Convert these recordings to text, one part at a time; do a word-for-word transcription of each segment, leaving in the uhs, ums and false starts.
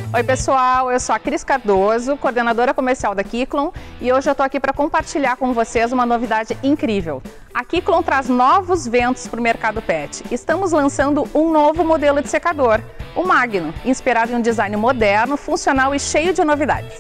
Oi pessoal, eu sou a Cris Cardoso, coordenadora comercial da Kiklon, e hoje eu estou aqui para compartilhar com vocês uma novidade incrível. A Kiklon traz novos ventos para o mercado pet. Estamos lançando um novo modelo de secador, o Magno, inspirado em um design moderno, funcional e cheio de novidades.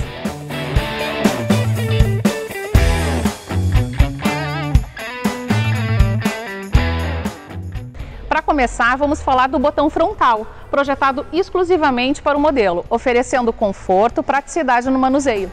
Para começar, vamos falar do botão frontal, projetado exclusivamente para o modelo, oferecendo conforto e praticidade no manuseio.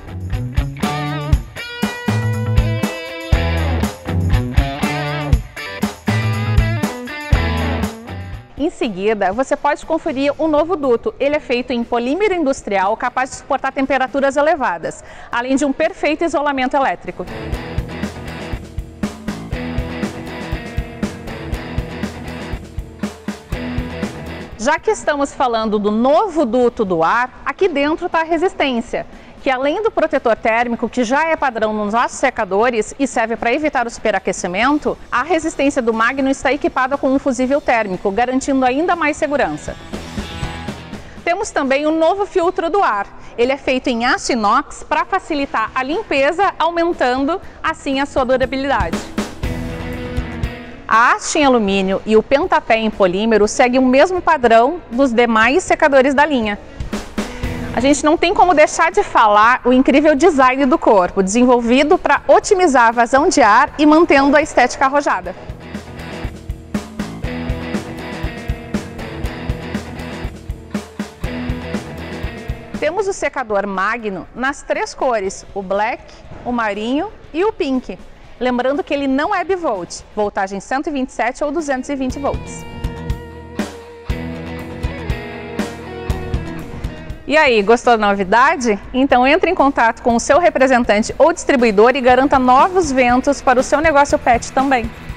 Em seguida, você pode conferir um novo duto. Ele é feito em polímero industrial, capaz de suportar temperaturas elevadas, além de um perfeito isolamento elétrico. Já que estamos falando do novo duto do ar, aqui dentro está a resistência, que além do protetor térmico, que já é padrão nos nossos secadores e serve para evitar o superaquecimento, a resistência do Magno está equipada com um fusível térmico, garantindo ainda mais segurança. Temos também o novo filtro do ar. Ele é feito em aço inox para facilitar a limpeza, aumentando assim a sua durabilidade. A haste em alumínio e o pentapé em polímero seguem o mesmo padrão dos demais secadores da linha. A gente não tem como deixar de falar o incrível design do corpo, desenvolvido para otimizar a vazão de ar e mantendo a estética arrojada. Temos o secador Magno nas três cores, o black, o marinho e o pink. Lembrando que ele não é bivolt, voltagem cento e vinte e sete ou duzentos e vinte volts. E aí, gostou da novidade? Então entre em contato com o seu representante ou distribuidor e garanta novos ventos para o seu negócio pet também.